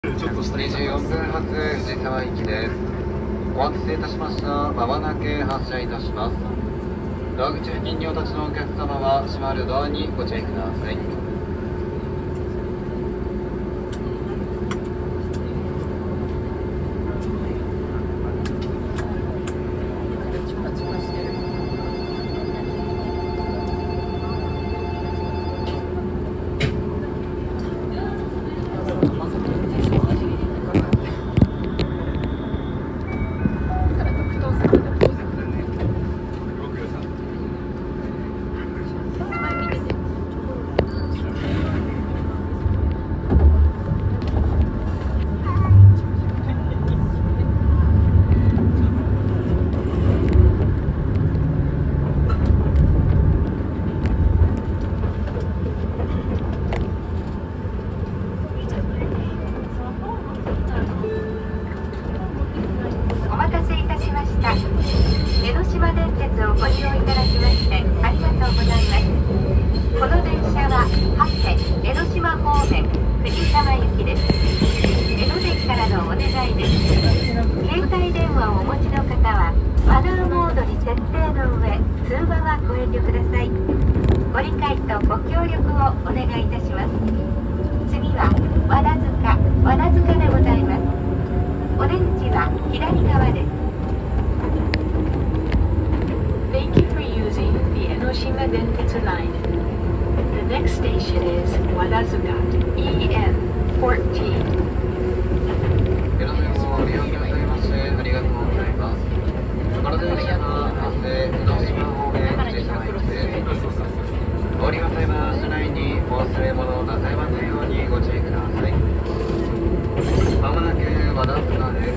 24分発藤沢行きです。お待たせいたしました。まもなく発車いたします。ドア口付近にお立ちのお客様は閉まるドアにご注意ください。江ノ島電鉄をご利用いただきましてありがとうございます。この電車は長谷江ノ島方面藤沢行きです。江ノ電からのお願いです。携帯電話をお持ちの方はマナーモードに設定の上、通話はご遠慮ください。ご理解とご協力をお願いいたします。次は和田塚でございます。お出口は左側です。Thank you for using the Enoshima Dentetsu line. The next station is Wadazuka, EN14. 江ノ電をご利用くださいましてありがとうございます。この電車は長谷江ノ島方面藤沢行きです。お降りの際は車内にお忘れ物をなさいませんようにご注意ください。まもなく和田塚です。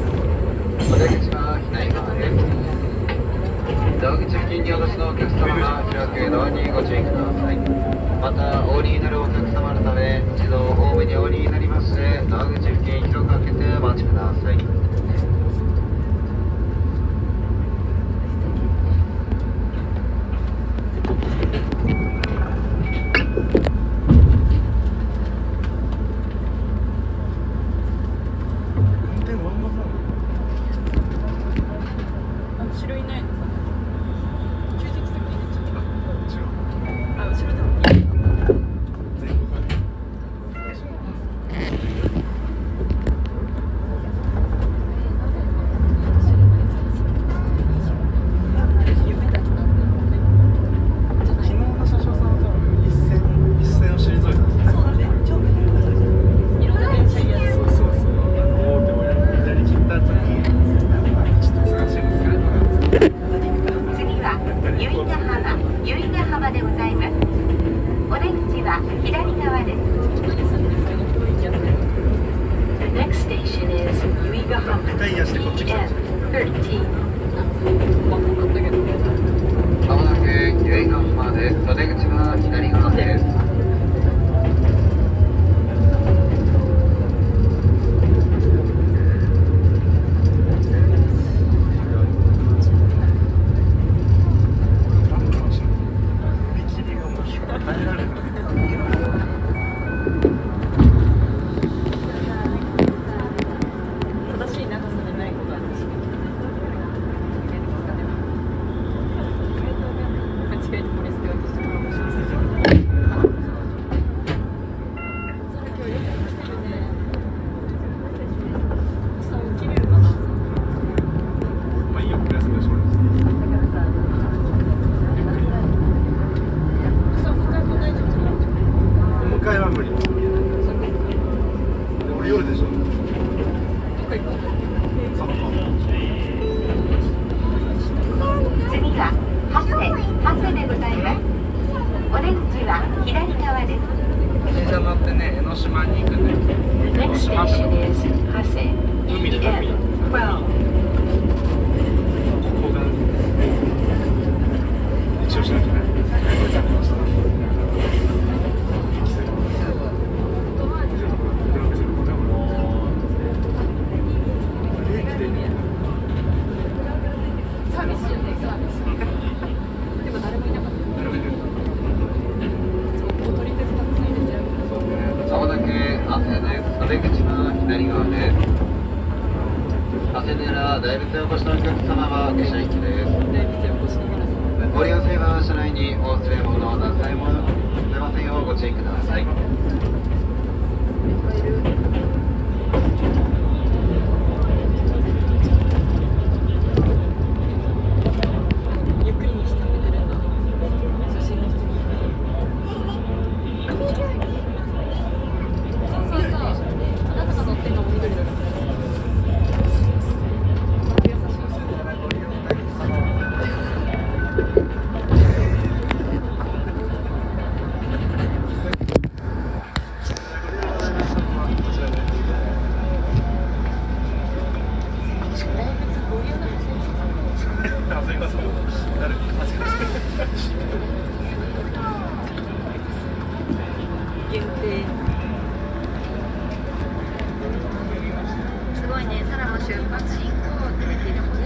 お出口は左側です。ドア口付近にお立ちのお客様は開くドアにご注意ください。またお降りになるお客様のため一度ホームにお降りになりましてドア口付近一度かけてお待ちください。まもなく由比ヶ浜です。お出口は左側です。お出口は左側ません。長谷寺大仏へお越しのお客様は下車室です。ご利用性は車内にお忘れ物なさいもの出ませんようご注意ください。 限定。すごいね、サラも出発進行ってできるもんね。